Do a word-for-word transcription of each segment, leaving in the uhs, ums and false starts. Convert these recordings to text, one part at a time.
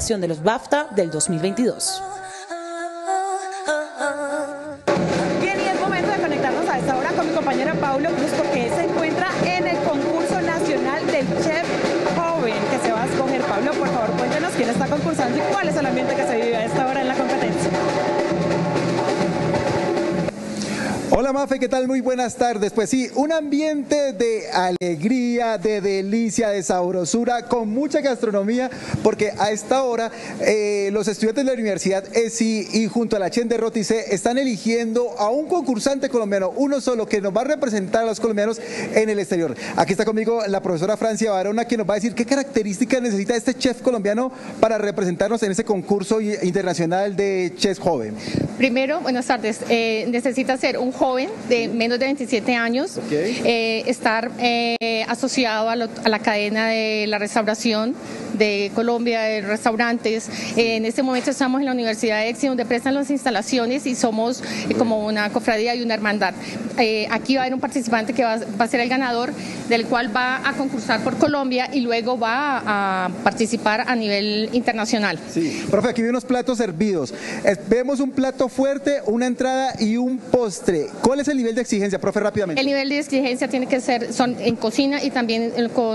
de los BAFTA del dos mil veintidós. Bien, y es momento de conectarnos a esta hora con mi compañera Paulo Cruz, porque se encuentra en el concurso nacional del chef joven que se va a escoger. Pablo, por favor, cuéntenos quién está concursando y cuál es el ambiente que se vive a esta hora en la competencia. Hola Mafe, ¿qué tal? Muy buenas tardes. Pues sí, un ambiente de alegría, de delicia, de sabrosura, con mucha gastronomía, porque a esta hora eh, los estudiantes de la Universidad E S I y junto a la Chen de Roticé están eligiendo a un concursante colombiano, uno solo, que nos va a representar a los colombianos en el exterior. Aquí está conmigo la profesora Francia Barona, que nos va a decir qué características necesita este chef colombiano para representarnos en ese concurso internacional de chef joven. Primero, buenas tardes. Eh, necesita ser un joven de menos de veintisiete años, okay. eh, estar eh, asociado a, lo, a la cadena de la restauración de Colombia, de restaurantes. Eh, en este momento estamos en la Universidad de E X I, donde prestan las instalaciones y somos eh, como una cofradía y una hermandad. Eh, aquí va a haber un participante que va, va a ser el ganador, del cual va a concursar por Colombia y luego va a, a participar a nivel internacional. Sí, profe, aquí hay unos platos servidos. Eh, vemos un plato fuerte, una entrada y un postre. ¿Cuál es el nivel de exigencia, profe, rápidamente? El nivel de exigencia tiene que ser son en cocina y también con,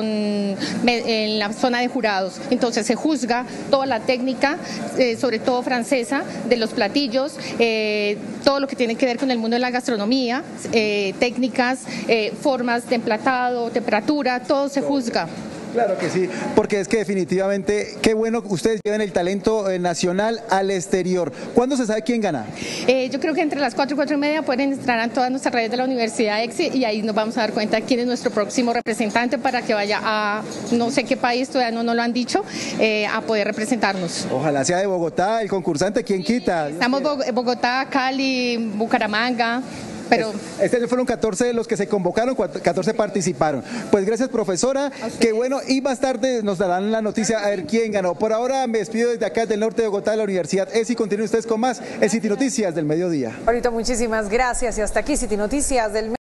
en la zona de jurados. Entonces se juzga toda la técnica, eh, sobre todo francesa, de los platillos, eh, todo lo que tiene que ver con el mundo de la gastronomía, eh, técnicas, eh, formas de emplatado, temperatura, todo se juzga. Claro que sí, porque es que definitivamente, qué bueno que ustedes lleven el talento eh, nacional al exterior. ¿Cuándo se sabe quién gana? Eh, yo creo que entre las cuatro y cuatro y media pueden entrar a todas nuestras redes de la Universidad E X I y ahí nos vamos a dar cuenta de quién es nuestro próximo representante para que vaya a no sé qué país, todavía no nos lo han dicho, eh, a poder representarnos. Ojalá sea de Bogotá el concursante, ¿quién quita? Estamos en Bogotá, Cali, Bucaramanga. Pero este año fueron catorce de los que se convocaron, catorce participaron. Pues gracias, profesora, que bueno, y más tarde nos darán la noticia a ver quién ganó. Por ahora me despido desde acá del norte de Bogotá, de la Universidad E S I. Continúen ustedes con más en City Noticias del Mediodía. Ahorita muchísimas gracias y hasta aquí City Noticias del Mediodía.